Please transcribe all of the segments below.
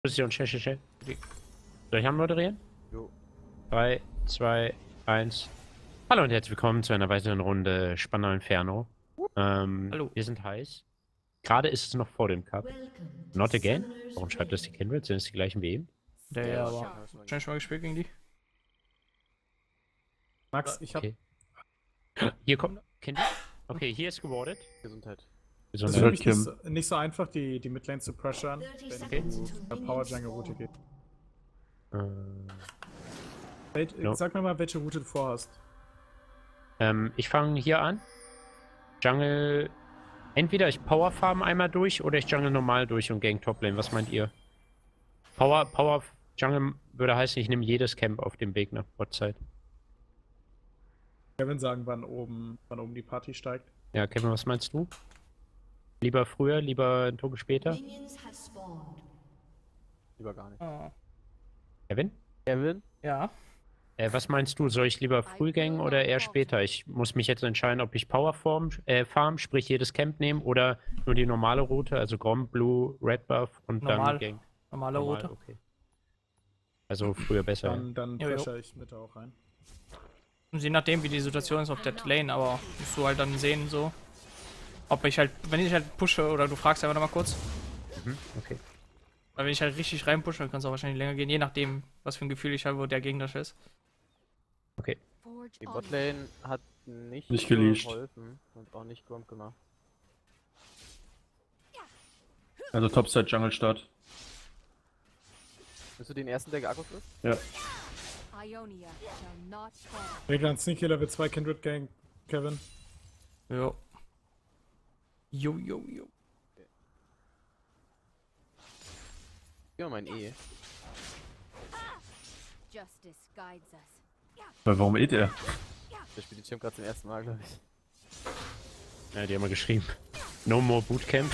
Position, schnell. Soll ich anmoderieren? Jo. 3, 2, 1. Hallo und herzlich willkommen zu einer weiteren Runde Spannender Inferno. Hallo. Wir sind heiß. Gerade ist es noch vor dem Cup. Not again? Warum schreibt das die Kindred? Sind es die gleichen wie eben? Ja, aber schon mal gespielt gegen die? Max, ich hab. Okay. Hier kommt Kindred. Okay, hier ist gewardet. Gesundheit. Das ist Gesundheit. für mich nicht so einfach, die Midlane zu pressuren, Okay. wenn du Power Jungle Route geht. No. Sag mir mal, welche Route du vorhast. Ich fange hier an. Jungle. Entweder ich Power Farm einmal durch oder ich Jungle normal durch und Gang Toplane. Was meint ihr? Power Jungle würde heißen, ich nehme jedes Camp auf dem Weg nach Botzeit. Kevin sagen, wann oben die Party steigt. Ja, Kevin, was meinst du? Lieber früher, lieber ein Token später? Lieber gar nicht. Oh. Kevin? Kevin? Ja. Was meinst du? Soll ich lieber früh gängen oder eher später? Ich muss mich jetzt entscheiden, ob ich Power Farm, sprich jedes Camp nehme oder nur die normale Route, also Grom, Blue, Red Buff und dann Gang. Normale Route. Okay. Also früher besser. Dann Jo. pressure ich Mitte auch rein. Und je nachdem, wie die Situation ist auf der Lane, aber musst du halt dann sehen, so. Ob ich halt, wenn ich halt pushe oder du fragst einfach noch mal kurz. Okay. Weil wenn ich halt richtig reinpushe, dann kann es auch wahrscheinlich länger gehen, je nachdem, was für ein Gefühl ich habe, wo der Gegner ist. Okay. Die Botlane hat nicht geleasht. geholfen und auch nicht Grump gemacht. Also Topside Jungle Start. Bist du den ersten, der geackert ist? Ja. Regler Sneaky Level 2 Kindred Gang, Kevin. Jo. Jo. Ja, mein E. Weil warum der? Der spielt die Champ gerade zum ersten Mal, glaube ich. Ja, die haben wir geschrieben. No more Bootcamp.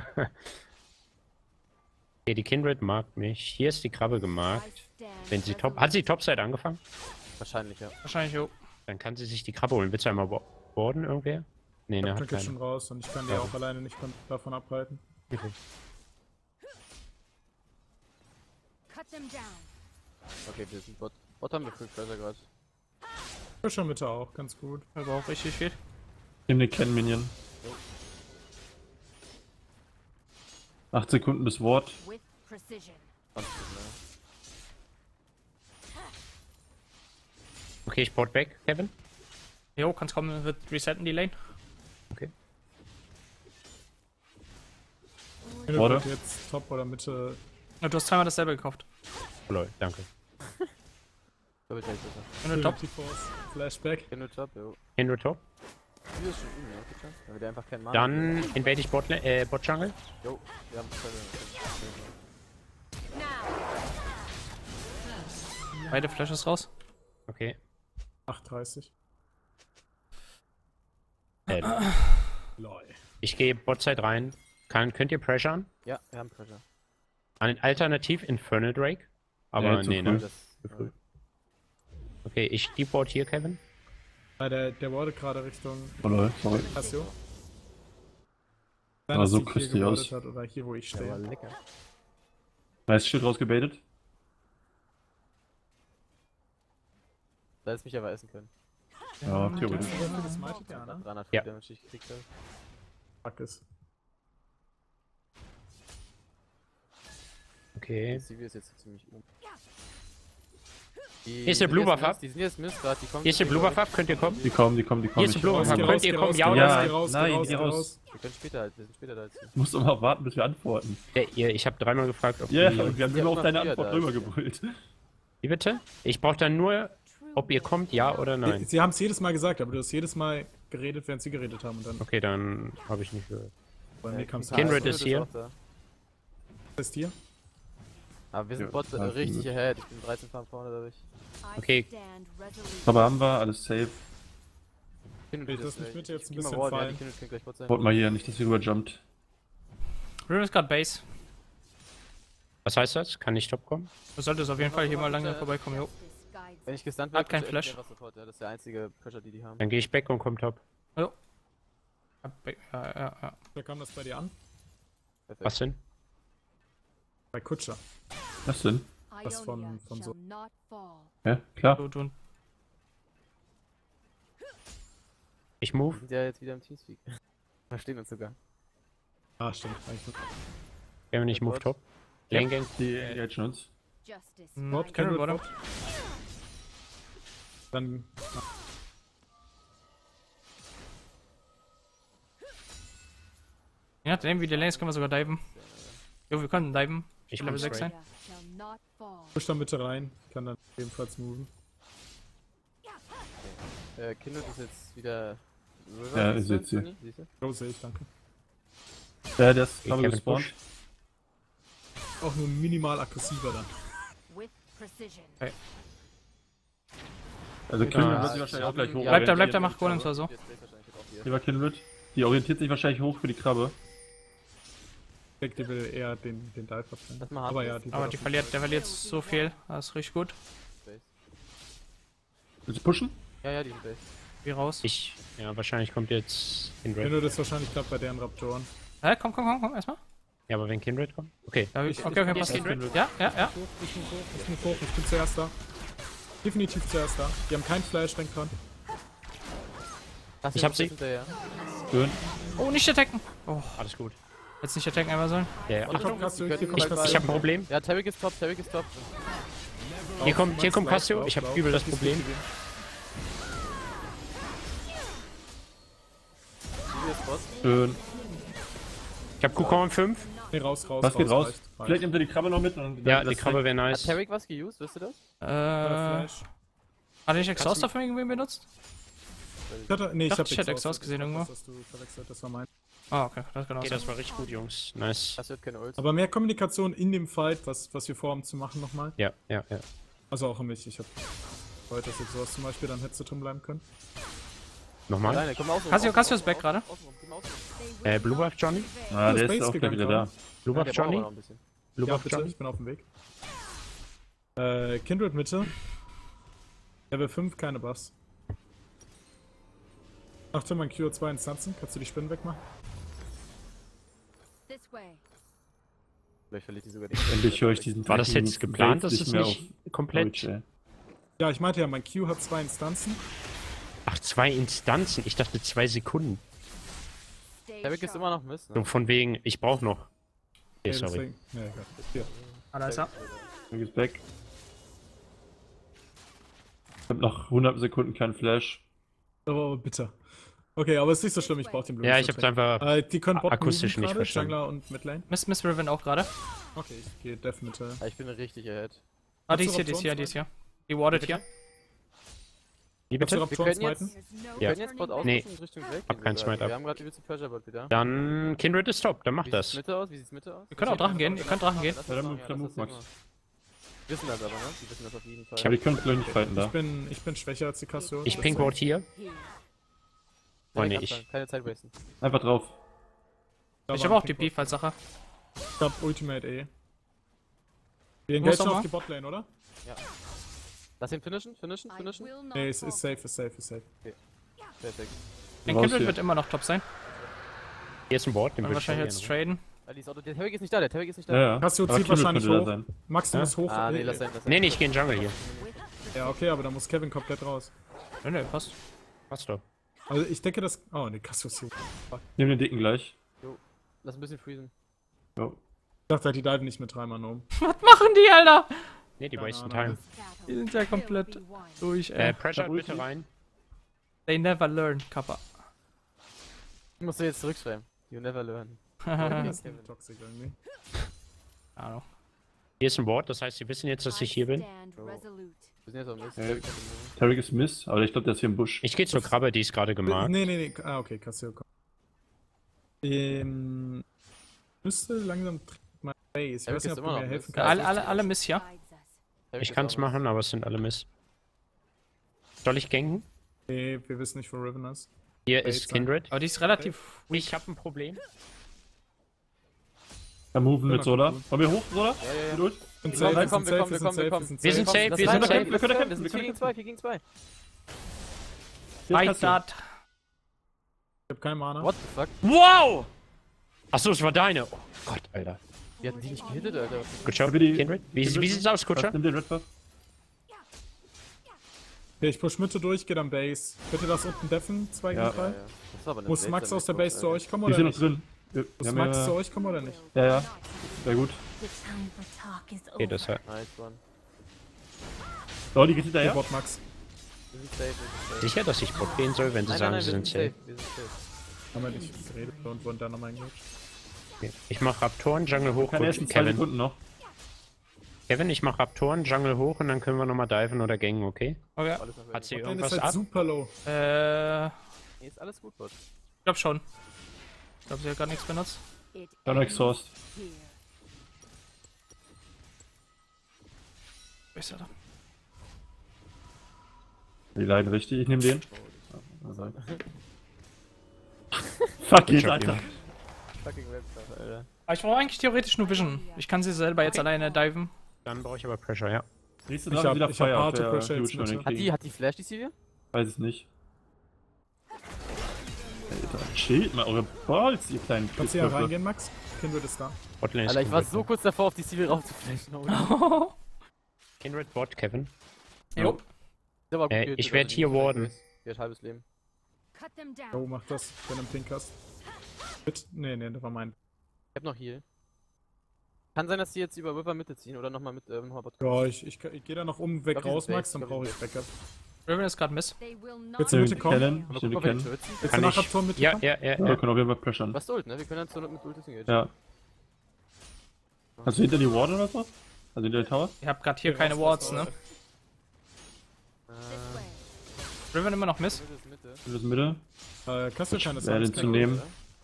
Okay, die Kindred mag mich. Hier ist die Krabbe gemarkt. Wenn sie Hat sie Topside angefangen? Wahrscheinlich, ja. Wahrscheinlich jo. Dann kann sie sich die Krabbe holen. Willst du einmal boarden, irgendwer? Nee, Ich ne, hab hat Glück schon keine. raus und ich kann die auch alleine nicht davon abhalten. Okay. Okay, wir sind Bot. Bot haben wir 5 Pressure gerade. Pressure Mitte auch, ganz gut. Aber auch richtig viel. Nimm den Ken Minion. 8 Sekunden bis Ward. 20, ne? Okay, ich board back, Kevin. Jo, kannst kommen, wird resetten die Lane. Okay. Oder? Jetzt Top oder Mitte. Ja, du hast zweimal dasselbe gekauft. Oh, lol, danke. Doppelt gleich besser. Wenn du top. Force, Flashback. Kennt du Top, jo. Kindred top. Hier ist schon ja, bitte. Wenn wir der einfach keinen Mana Dann invade ich Bot Jungle. Jo, wir haben Beide Flashes raus. Okay. 8,30. Lol. Ich gehe Botside rein. Könnt ihr pressuren? Ja, wir haben Pressure. Alternativ Infernal Drake. Aber Nee, zu nee, früh. ne? Das, Zu früh. Okay, ich deboard hier, Kevin. Der wardet gerade Richtung Oh lol, sorry. Cassio. Aber so dass die küsst hier die aus. gewardet hat oder hier, wo ich der war stehe. lecker. Weiß Schild rausgebaitet. Da hätte es mich aber essen können. Ja, theoretisch. Das smitet ja, ne? 300 Ja. Damage, die ich gekriegt habe. Fuck es. Okay. Die CV ist jetzt ziemlich Die Hier ist der sind Blue jetzt Buff ab. Mist, die sind jetzt Mist gerade, die kommen. Hier ist der Blue Buff ab, könnt ihr kommen? Die kommen. Hier ist der Blue Buff ab, Geh könnt ihr kommen? Ja oder Ja, nein? geh raus. Wir können später halt, wir sind später da als sie. Du musst doch mal warten, bis wir antworten. Ich habe dreimal gefragt, ob Ja, die... wir haben Ja, nur auf deine früher Antwort da, rübergebrüllt. Wie bitte? Ich brauche dann nur, ob ihr kommt, ja oder nein. Sie haben es jedes Mal gesagt, aber du hast jedes Mal geredet, während sie geredet haben und dann Okay, dann habe ich nicht gehört. bei mir kam es Kindred ist hier. auch da. Ist hier? Aber wir sind Ja, Bot ja, richtig gut. ahead, ich bin 13 Farben vorne dadurch. Okay. Aber haben wir, alles safe. Kindred Will ich ist das nicht mit jetzt ein geh mal bisschen Ward, ja, fallen? die Kindred kann gleich Bot sein. Baut mal hier, nicht, dass ihr rüberjumpt. Riven ist gerade Base. Was heißt das? Kann nicht top kommen? Du solltest auf jeden Fall hier mal langsam vorbeikommen, jo. Wenn ich gestunt Hat kein push Flash. ich einfach sofort, ja, das ist der einzige Pressure, die die haben. Dann gehe ich back und komm top. Jo. Ja. Da kam das bei dir an? Perfekt. Was denn? Bei Kutscher. Was denn? Was von so. Ja, klar. Du. Ich Wir move. sind ja jetzt wieder im Teamspeak. Verstehen uns sogar. Ah, stimmt. Eigentlich. Wenn ich move top. Lane Gang. Die jetzt schon uns. Bot, Carry Kindred, bottom. Bot. Dann. Je nachdem, wie die Lanes können wir sogar diven. Jo, wir können diven. Ich Level komm 6 straight. sein. Push da Mitte rein. Kann dann ebenfalls moven. Kindred ist jetzt wieder. Ja, ist jetzt hier. Siehst du? Oh, sehe ich, danke. Ja, der ist Ich glaube Kevin gespawnt. push. Auch nur minimal aggressiver dann. Also Ja, Kindred wird sich wahrscheinlich auch gleich hoch. Bleibt da, mach Golems oder so. Lieber Kindred. Die orientiert sich wahrscheinlich hoch für die Krabbe. Ich denke, die will eher den Dive abstellen. Lass mal Aber Hard ja, Base. die Aber wird die auf- der verliert so viel. Das ist richtig gut. Willst du pushen? Ja, die sind Base. Wie raus. Ja, wahrscheinlich kommt jetzt Kindred. Kindred ist wahrscheinlich gerade bei deren Raptoren. Hä? Komm, erstmal. Ja, aber wenn Kindred kommt? Okay. Ja, Ich- okay, ich- passt. ich- Ja. Ich bin hoch, ich bin zuerst da. Definitiv zuerst da. Die haben keinen Flash, denk dran. Ich hab sie. Hinterher. Schön. Oh, nicht attacken. Oh, Alles gut. jetzt nicht attacken einmal sollen. Ja, ja. Hier kommt Cassio, hier kommt Ich Cassio. hab ein Problem. Ja, Tarek ist top. Hier kommt Cassio. Ich hab übel das Problem. Hier ist Boss. Schön. Ich hab Q-Comm 5. Nee, raus. Was geht raus? reicht. Vielleicht nimmt er die Krabbe noch mit. Und Ja, dann die das Krabbe wäre Hat nice. Tarek was geused, wisst ihr das? Flash. Hat nicht Exhauster von irgendwem benutzt? Ich hatte Exhaust gesehen irgendwo. Das hast du verwechselt, das war mein. Ah, okay, das kann auch Okay, sein. das war richtig gut, Jungs. Nice. Das wird keine Ult. Aber mehr Kommunikation in dem Fight, was wir vorhaben zu machen nochmal. Ja. Also auch an mich. Ich hab heute das jetzt sowas zum Beispiel, dann hättest du drin bleiben können. Nochmal. Alleine, komm aus. Cassio ist back gerade. Blue Buff Johnny? Ah, der Space ist auch gleich gegangen wieder da. Blue Buff Johnny? Blue Ja, Buff bitte, Johnny? ich bin auf dem Weg. Kindred Mitte. Level 5, keine Buffs. Achtung, mein Q hat 2 Instanzen. Kannst du die Spinnen wegmachen? Vielleicht verliert die sogar die. Endlich höre ich diesen War das fucking jetzt geplant, Wave dass es mehr nicht auf komplett... Deutsch, ey. Ja, ich meinte ja, mein Q hat 2 Instanzen. Ach, 2 Instanzen. Ich dachte 2 Sekunden. Tarek ist immer noch Mist, So ne? von wegen, ich brauch noch. Okay, sorry. Deswegen. Ja, egal. Hier. Ah, da ist er. Tarek ist back. Ich hab noch 100 Sekunden keinen Flash. Oh, bitter. Okay, aber ist nicht so schlimm, ich brauch den Blue. Ja, ich hab's einfach... Die können Bot akustisch moven nicht gerade, verstanden. Jungler und Midlane. Miss Riven auch gerade. Okay, ich gehe Def Mitte. Ja, ich bin richtig ahead. Ah, die Hast ist du hier. Raptoren Die wardet hier. Wie Kannst du bitte? Raptoren Wir können jetzt- smiten? Wir Ja. können jetzt Bot Nee. ausrüsten und Richtung Drake Hab gehen keinen sogar. Smite ab. Wir haben gerade übelste Pressure Bot wieder. Dann Kindred ist top, dann mach Wie sieht's das. Mitte aus? Wie sieht's Mitte aus? Wir können auch Drachen gehen. Ihr könnt Drachen gehen. Lass Ja, das dann machen, dann lass move, das Max. machen. Die wissen das aber, ne? Die wissen das auf jeden Fall. Aber die können vielleicht nicht fighten da. Ich bin schwächer als die Cassio. Ich ping Board hier. Oh Tarek nee, abfangen, ich... keine Zeit wasten. Einfach drauf. Ich habe auch die Beef als Sache. Ich hab Ultimate E. Wir Muss engagen doch auf mal. die Botlane, oder? Lass ihn finishen. Nee, ist safe. Perfekt. Den Raus Kindred hier. wird immer noch top sein. Hier ist ein Board, den Und will ich wahrscheinlich jetzt traden. Der Tarek ist nicht da, der Tarek ist nicht da. Ja, ja. Cassio Aber zieht Kindred wahrscheinlich könnte da hoch. sein. Max, du musst hoch. Ah, nee, lass sein, lass sein. Nee, ich geh in Jungle hier. Ja, okay, aber da muss Kevin komplett raus. Nee, passt. Passt doch. Also ich denke, dass... Oh, ne, Cassio ist hier. Nehmen den Dicken gleich. Lass ein bisschen freezen. Jo. Ich dachte, die diven nicht mit 3 Mann um. Was machen die, Alter? Nee, die wasten Ahnung. time. Die sind ja komplett durch, ey. Pressure hab bitte Ulti. rein. They never learn, Kappa. Ich muss jetzt zurückschreiben. You never learn. Das ist toxic irgendwie. Ahnung. Hier ist ein Board, das heißt, sie wissen jetzt, dass ich hier bin. Wir sind jetzt auf Mist. Ja. Tarek ist Miss, aber ich glaube, der ist hier im Busch. Ich gehe zur Krabbe, die ist gerade gemarkt. Nee. Ah, okay, Cassio kommt. Müsste langsam mal Base. Ich Eric weiß nicht, ist ob immer du mir noch helfen Mist. kannst. Alle Miss hier. Tarek Ich ist kann's auch Mist. machen, aber es sind alle Miss. Soll ich ganken? Nee, wir wissen nicht, wo Riven ist. Hier Bait ist sein. Kindred. Aber die ist relativ... Ich habe ein Problem. Da moven mit Ja, Solar. cool. Wollen wir hoch, Solar? Ja. Sind Wir safe, wir kommen, sind safe, wir sind safe, Wir sind safe, Das wir ist sind einer, safe. wir können kämpfen, kämpfen. wir können 4 gegen 2. Fight that. Ich hab keine Mana. What the fuck? Wow! Achso, es war deine. Oh Gott, Alter. Die hatten die nicht gehittet, Alter. Good job, Aber die- Kindred. Wie sieht's aus, Kutscher? Nimm den Red Buff. Okay, ich push Mitte durch, geht am Base. Bitte das unten deffen, 2 gegen Ja. 3. Das war aber eine Muss Max seltsame aus der Gruppe, Base zu Alter. euch kommen Die oder sind noch nicht? drin. Wir Muss haben Max ja- zu euch kommen oder nicht? Ja, ja. Sehr gut. Okay, das hat. Nice one. So, die geht Der hinterher. Bot Max. Wir sind safe, wir sind safe. Sicher, dass ich Bot gehen soll, wenn sie sagen, sie wir sind safe. Wir sind safe. Haben wir nicht geredet und wurden dann nochmal eingerutscht. Okay. Ich mach Raptoren, Jungle hoch, Keine ersten 2 Kevin. Sekunden noch. Kevin, ich mach Raptoren, Jungle hoch und dann können wir nochmal diven oder gangen, okay? Okay. Alles noch Hat sie ready. Der ist irgendwas halt ab? super low. Nee, ist alles gut, Bot. Ich glaub schon. Ich glaube, sie hat gar nichts benutzt. Dann Exhaust. Besser da. Die leiden richtig. Ich nehme den. Also. Fuck Good it, job, Alter. Junge. Fucking Webstuff, Alter. Aber ich brauche eigentlich theoretisch nur Vision. Ich kann sie selber jetzt alleine diven. Dann brauche ich aber Pressure, ja. Nächste Ich Dame hab- wieder ich hab Feuer. harte Der Pressure Huge jetzt schon mit. hinkriegen. Hat die Flash, die Sivir? Weiß es nicht. Alter, chillt mal eure Balls, ihr kleinen Kannst du hier Pisswürfel. reingehen, Max? Kindred ist da. Botlane ist Alter, ich war gut. so kurz davor, auf die Sivir raufzuflashen. Kindred Bot, Kevin. Jo. Der war gut Ich gehittet, werd also hier die- warden. Die hat halbes Leben. Oh, mach das, wenn du einen Pink hast. Mit, nee, das war mein. Ich hab noch Heal. Kann sein, dass die jetzt über River Mitte ziehen oder nochmal mit nochmal Bot. Ja, ich gehe da noch weg glaub, die raus, sind Max, safe. dann brauche ich Backup. Riven ist gerade Miss. Willst du Mitte kommen? Kennen. Aber Ich guck nehme mal, wer kennen. den Turret zieht. Willst du Kann nach ich. Raptor mit Ja, kommen? ja, ja, Ja, wir ja. können auf jeden Fall pressern. Was Ult, ne? Wir können dann zur Not mit Ult engagieren. Ja. Hast du hinter die Ward oder so? Also hinter der Tower? Ich hab gerade hier Okay, keine raus, Wards, raus, ne? raus. Riven immer noch Miss. Mitte ist Mitte. In das Mitte? Kannst du keine Wer den Sounds zu nehmen?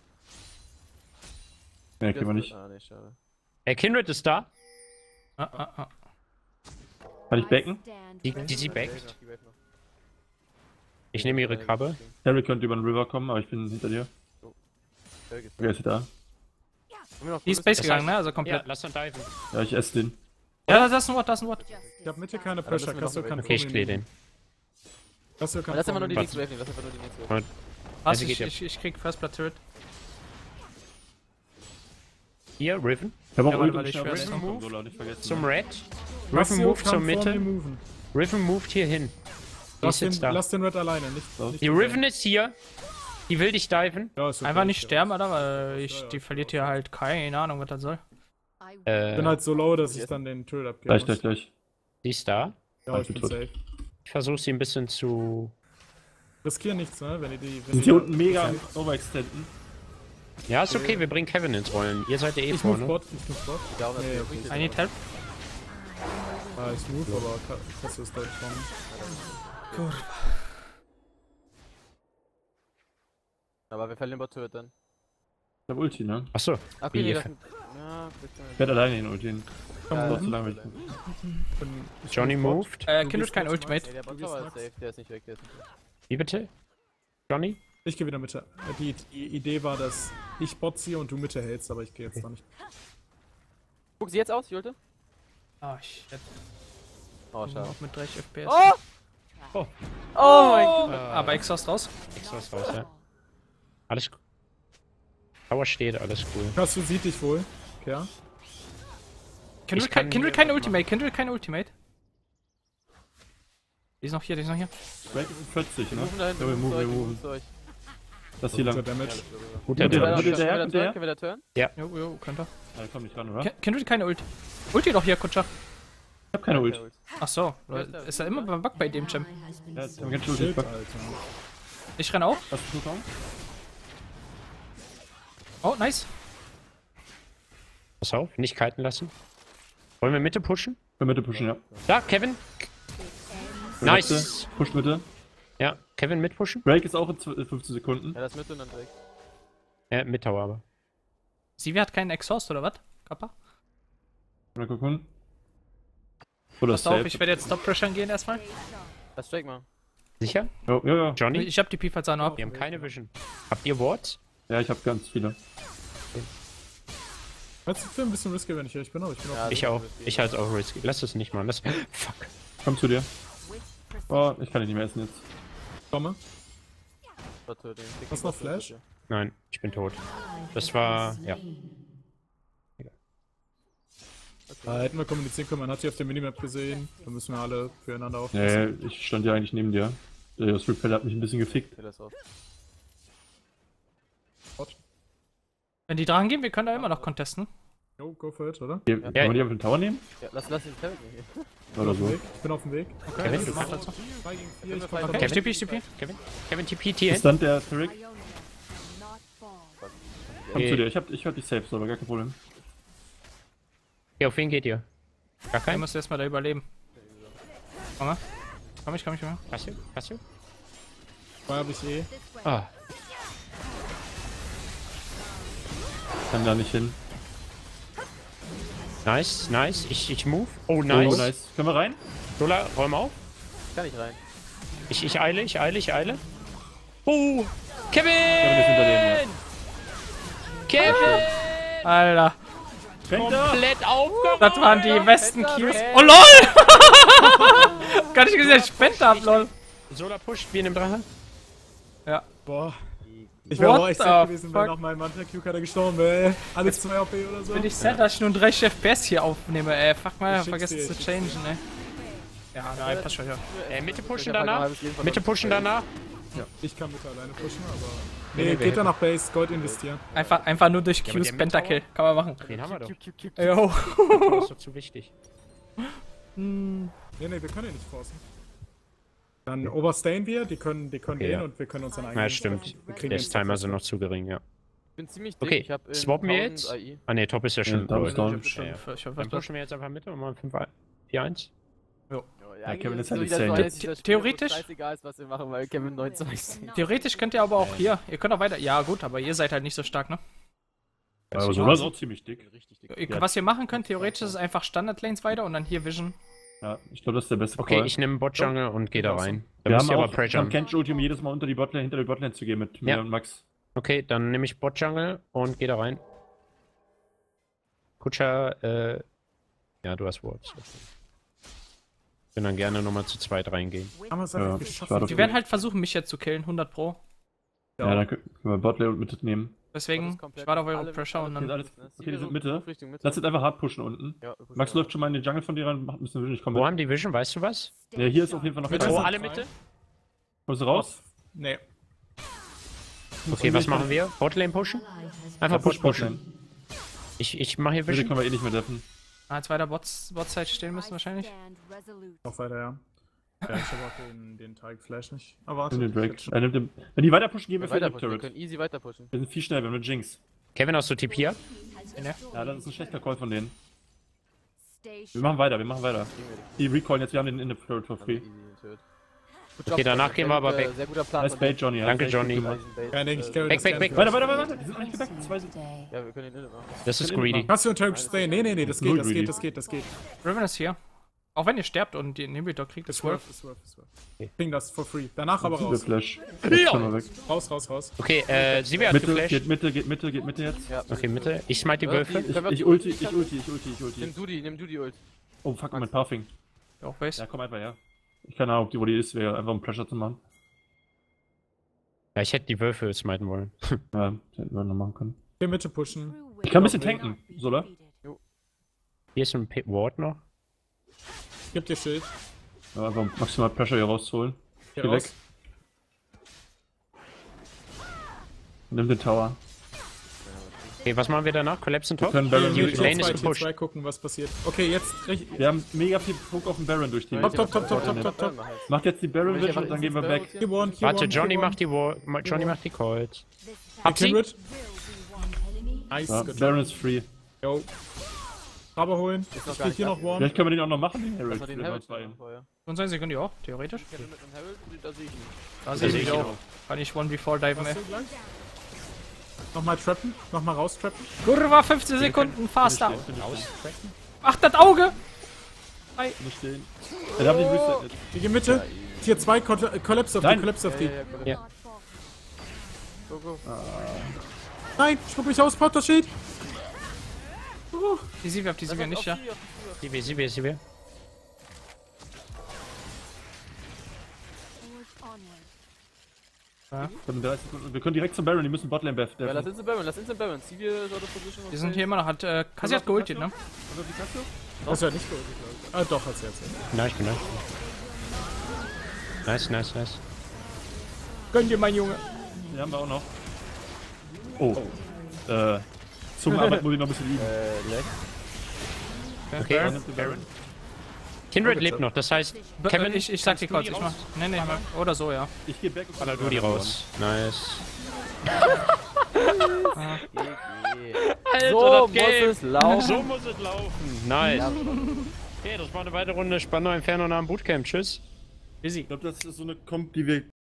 Ja, kriegen wir nicht. Ah, nee, schade. Kindred ist da. Ah. Kann ich backen? Die sie Die backt. Wave noch, die Wave noch. Ich nehme ihre Krabbe. Harry könnte über den River kommen, aber ich bin hinter dir. Harry geht's. Wer ist da? Haben wir noch Die ist Gutes? Base gegangen, heißt- ne? Also Ja, komplett. lass dann diven. Ja, ich esse den. Ja, das ist ein Ward, das ist ein Ward. Ich hab Mitte keine dann müssen Pressure, wir kannst du noch keinen Okay, ich clear den. Kannst du Aber keinen lass einfach nur die Was? nächste Wave nehmen, lass einfach nur die nächste Wave. Was? Also geht Ich krieg First Blood Turret. Hier, Riven. Ich habe auch Ja, Ult warte, und ich schnell werde Race den vom Move Solo, nicht vergessen. Zum Red. Riven Massio moved zur kann vor mir Mitte. moven. Riven moved hier hin. Die ist jetzt da. Lass den Red alleine, nicht. So. nicht Die Riven ist hier. Die will dich diven. Ja, ist okay. Einfach nicht sterben, Alter, weil die verliert hier halt keine Ahnung, was das soll. Ich bin halt so low, dass ich dann den Turret abgebe. Gleich. Die ist da. Ja, ich bin tot. safe. Ich versuche sie ein bisschen zu. Riskieren nichts, ne? Wenn ihr die. Wenn Sind hier unten mega am overextenden. Ja, ist okay, wir bringen Kevin ins Rollen. Ihr seid ja eh Ich move vorne. Bot, ich move Bot. Ja, aber Nee, das okay. bringt jetzt I need help. Ah, ich move, aber Kasso ist deutlich vorne. Aber wir verlieren Bot Turret dann. Ich hab Ulti, ne? Achso. Okay, Wie, nee, ihr das... ver- Ja, wir können... Ich werde alleine den Ulti hin. Ja, Dauert zu lange. Ich Johnny move Bot. moved. Kindred gehst kein kurz, Ultimate. Nee, der Bot Du gehst Tower ist Max. safe, der ist nicht weg, der ist nicht weg. Wie bitte? Johnny? Ich gehe wieder Mitte. Die Idee war, dass ich Bot ziehe und du Mitte hältst, aber ich gehe jetzt da nicht. Guck sie jetzt aus, Julte? Ah, shit. Oh, schade. Auch mit 30 FPS. Oh! Oh. Oh mein Gott! Aber Exhaust raus. Extra was raus, ja. Alles gut. Tower steht, alles cool. Kasso sieht dich wohl. Okay. Kindred kann keine hier- Ultimate, Kindred keine Ultimate. Die ist noch hier, die ist noch hier. Break 40, Wir ne? moven dahin, Ja, wir moven, wir wir moven. zu euch. Das hier lang. Guter Ja, Damage. Guter Ja, der- Turn. der- der- Können der- wir da turn? Jo, könnte. komm nicht ran, oder? Ich Kindred keine Ult. Ulti doch hier, Kutscher. hab keine Ult. Ach so, ist ja immer beim Bug bei dem Champ. Ja, jetzt haben wir ganz schön Shit, Ulti. Alter. Ich renn auf. Hast du Zugang? Oh, nice. Pass auf, nicht kiten lassen. Wollen wir Mitte pushen? Wir Mitte pushen, ja. Da, Kevin. Nice. Mitte. Push Mitte. Ja, Kevin mitpushen? Break ist auch in 15 Sekunden. Ja, das mit und dann weg. Mit Tower aber. Sivi hat keinen Exhaust, oder was? Kappa? Mal gucken. Oder Pass auf, safe. ich werde jetzt Stop-Pressure gehen erstmal. Lass Drake mal. Sicher? Ja. Johnny? Ich hab die Pifazar noch ab. Wir haben keine Vision. Habt ihr Wards? Ja, ich hab ganz viele. Weißt du, für ein bisschen risky, wenn ich ehrlich bin, aber ich bin auch. Ja, Ich auch. Ich halte es auch risky. Lass es nicht mal. Lass. Fuck. Komm zu dir. Oh, ich kann dich nicht mehr essen jetzt. Komme. Bot Turret, den krieg Hast ich du noch Bot Turret Flash? hier. Nein, ich bin tot. Das war. Ja. Hätten wir kommunizieren können, man hat sie auf der Minimap gesehen. Da müssen wir alle füreinander aufpassen. Ich stand ja eigentlich neben dir. Das Repel hat mich ein bisschen gefickt. Okay, das auf. Wenn die Drachen gehen, wir können da immer noch contesten. Jo, go for it, oder? Kann man die auf den Tower nehmen? Ja, lass den Kevin hier. Oder so. Ich bin auf dem Weg. Kevin, du machst das. 3 gegen 4, ich komm Okay, okay. ich TP. Kevin, TP, TN. Ist dann der Tariq? Komm Okay. zu dir, ich hab dich safe, so, aber gar kein Problem. Ja, auf wen geht ihr? Gar Dann kein? musst du erstmal da überleben. Komm mal. Komm ich. Passio? Zwei hab ich eh. Ah, Kann da nicht hin. nice. Ich move. Oh, nice. Oh, nice. Können wir rein? Lola, räum auf. Kann ich rein. Ich eile. Oh, Kevin ist hinter denen, Kevin! Alter, Komplett aufgeräumt. das waren die besten Qs. Oh LOL! Gar nicht gesehen, ich Penta hab, lol. Sola pusht wie in einem Drache. Ja. Boah. Ich wäre What auch echt the sad gewesen, wenn fuck? noch mein Manta-Q-Kader gestorben wäre. Alles 2 AP oder so. Bin ich sad, dass ich nur 3 FPS hier aufnehme, ey. Fuck mal, Ich schick's vergessen dir, zu ich changen, ey. Ja, nein, passt schon, ja. Mitte pushen Ich hab danach. ein halbes Leben verloren. Mitte pushen danach. Ich kann mit alleine pushen, aber... Nee, Nee, wir geht da hätten- nach Base, Gold investieren. Einfach nur durch Ja, aber Qs der Pentakill. Kann man machen. Den haben wir doch. Jo. Das ist doch zu wichtig. Nee, wir können ja nicht forcen. Dann overstayen wir, die können gehen ja. und wir können uns dann Ja, eigentlich... stimmt. Wir kriegen Der den Timer sind noch zu gering, ja. Ich bin ziemlich dick. Okay, Ich hab swappen wir 1000 jetzt? AI. Ah ne, Top ist ja schon. Top ist down. Ich hab Dann was was. pushen wir jetzt einfach Mitte und machen 5-4-1. Ja, Kevin ist so halt wieder insane. so eines dieser Spiele, wo Theoretisch- es scheißegal ist, was wir machen, weil Kevin 19 ist. Theoretisch könnt ihr aber auch hier. Ihr könnt auch weiter. Ja, gut, aber ihr seid halt nicht so stark, ne? Aber so war es auch ziemlich dick. Richtig dick. Ihr, was ihr machen könnt, theoretisch ist einfach Standard-Lanes weiter und dann hier Vision. Ja, ich glaube, das ist der beste Okay, Call. ich nehme Bot-Jungle und gehe da rein. Da Wir müsst haben ihr aber auch pressuren. Kench Ulti, um jedes Mal unter die Botlane, hinter die Botlane zu gehen mit mir Ja. und Max. Okay, dann nehme ich Bot-Jungle und gehe da rein. Kutscher, ja, du hast Wards. Ich bin dann gerne nochmal zu zweit reingehen. Haben wir es Ja, einfach ich geschafft. war Die werden halt versuchen, mich jetzt zu killen, 100 Pro. Ja, dann können wir Botlane und Mitte nehmen. Deswegen, ich warte auf eure Pressure und Okay, dann. alles, okay, die sind Mitte. Richtung Mitte. Lass jetzt einfach hart pushen unten. Ja, wir pushen Max mal. läuft schon mal in den Jungle von dir rein, müssen wir nicht kommen. Wo haben die Vision, weißt du was? Ja, hier ist auf jeden Fall noch Mitte keiner. Oh, sind alle drei. Mitte? Kommst du raus? Nee. Okay, was machen wir? Botlane pushen? Einfach Push Push pushen. Botlane. Ich mache hier Mitte Vision. können wir eh nicht mehr deffen. Als weiter Bot-Side stehen müssen wahrscheinlich. Noch weiter, ja. Ja, ich hab auch den Target Flash nicht. Aber warte. Nimm den Drake. Er nimmt den, wenn die weiter pushen, gehen wir Wir für den weiter pushen, wir Turret. können easy weiter pushen. Wir sind viel schneller, wir haben eine Jinx. Kevin, hast du TP ab? Ja, das ist ein schlechter Call von denen. Wir machen weiter. Die recallen jetzt, wir haben den in the Turret for free. Okay, danach gehen wir aber weg. Sehr guter Plan. Nice Bait, Johnny. Danke, hast echt Johnny. gut gemacht. Ja, nee, ich carry Weg, das weg, gerne weg. für Weiter. Die sind nicht gedeckt. Zwei sind. Ja, wir können den Init machen. Das ist Können greedy. Hast du einen Turret stay? Nee, das Null geht, greedy. das geht. Riven ist hier. Auch wenn ihr sterbt und den Inhibitor kriegt, ist Wolf. Ist worth. Kriegen das for free. Danach aber Der raus. Flash. Jetzt können wir weg. Raus. Okay, Sivir hat Mitte, geflasht. geht Mitte jetzt. Ja. Okay, Mitte. Ich smite die Wölfe. Ich ulti. Nimm du die Ult. Oh fuck, mein Puffing. Auch Base. Ja, komm einfach her. Ich keine Ahnung, wo die ist, wäre einfach um Pressure zu machen. Ja, ich hätte die Wölfe smiten wollen. Ja, das hätten wir noch machen können. Hier Mitte pushen. Ich kann ein bisschen tanken, Sola. Hier ist ein Ward noch. Gib dir Schild. Ja, einfach um maximal Pressure hier rauszuholen. Hier Geh raus. weg. Nimm den Tower. Okay, was machen wir danach? Collapse Wir top? können Baron Die durchschauen. Lane ist gepusht. Tier 2 gucken, was passiert. Okay, jetzt. Wir haben mega viel Druck auf den Baron durch die. Top. Macht jetzt die Baron Vision und dann gehen wir back. Hier one. Warte, Johnny macht die Calls. Hab sie? Kindred. Nice, Ja, good. Baron ist free. Yo. Raber holen. noch Ich gar krieg nicht hier noch one. Vielleicht können wir den auch noch machen, den Lass Herald. mal den für Herald zwei. machen vorher. Und sein sie können die auch, theoretisch. Ich hätte mit dem Herald, da sehe ich ihn. Da sehe sehe ich ich auch. ihn Kann ich 1v4 diven, ey. Hast du gleich? Nochmal trappen. Nochmal raustrappen. Kurva, 15 Sekunden, faster. Nicht Ach, das Auge! stehen. Er darf nicht resetten jetzt. Wir gehen Mitte. Tier 2 Collapse auf die. Nein. Collapse auf die. Ja. Go. Nein, spuck mich aus, Potter Schild. Die Sivir, auf die Sivir nicht, ja. Sivir. Ja. Wir können direkt zum Baron, die müssen Botlane Beth. Ja, lass uns in Baron. Zieh so die Position. Die sind hier immer noch. Kassi hat geultet, ne? Oder die Kasse? Hast du ja nicht geholt, glaube ich. Ah, doch, hast du jetzt. Nein, ich bin da. Nice. Gönn dir, mein Junge. Die haben wir auch noch. Oh. Zungenarbeit muss ich noch ein bisschen üben. Okay, Baron. Kindred lebt noch, das heißt, Kevin, Ich sag dir kurz, ich mach. Nee, oder so, ja. Ich geh back und Baller du die raus. Nice. Alter, So das muss Game. es laufen. So muss es laufen. Nice. Okay, das war eine weitere Runde Spandau Inferno nach dem Bootcamp. Tschüss. Busy. Ich glaube, das ist so eine Comp, die wir